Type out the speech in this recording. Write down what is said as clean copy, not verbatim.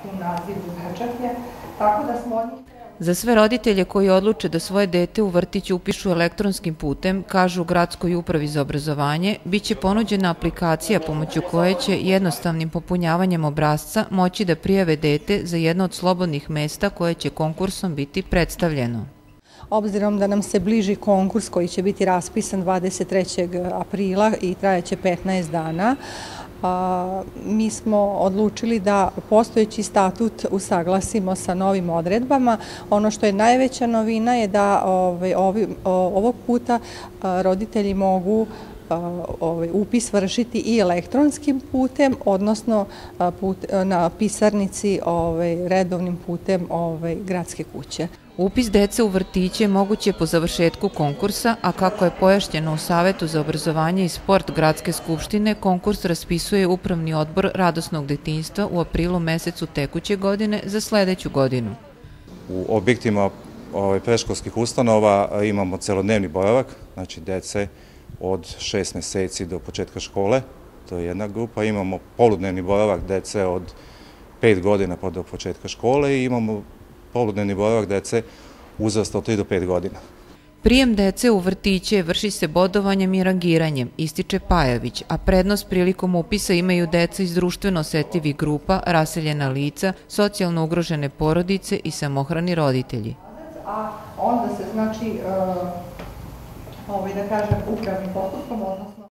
tu naziv pečat je, tako da smo od njih... Za sve roditelje koji odluče da svoje dete u vrtić upišu elektronskim putem, kažu u Gradskoj upravi za obrazovanje, biće ponuđena aplikacija pomoću koje će jednostavnim popunjavanjem obrasca moći da prijave dete za jedno od slobodnih mesta koje će konkursom biti predstavljeno. Obzirom da nam se bliži konkurs koji će biti raspisan 23. aprila i trajaće 15 dana, mi smo odlučili da postojeći statut usaglasimo sa novim odredbama. Ono što je najveća novina je da ovog puta roditelji mogu upis vršiti i elektronskim putem, odnosno na pisarnici redovnim putem gradske kuće. Upis dece u vrtiće moguće je po završetku konkursa, a kako je pojašnjeno u Savetu za obrazovanje i sport Gradske skupštine, konkurs raspisuje Upravni odbor radosnog detinjstva u aprilu mesecu tekuće godine za sledeću godinu. U objektima predškolskih ustanova imamo celodnevni boravak, znači dece od 6 meseci do početka škole, to je jedna grupa. Imamo poludnevni boravak dece od 5 godina pa do početka škole i imamo poludnevni boravak dece uzrasta od 3 do 5 godina. Prijem dece u vrtiće vrši se bodovanjem i rangiranjem, ističe Pajavić, a prednost prilikom upisa imaju deca iz društveno osetljivih grupa, raseljena lica, socijalno ugrožene porodice i samohrani roditelji. A onda se, znači, da kažem, upravnim postupkom odnosno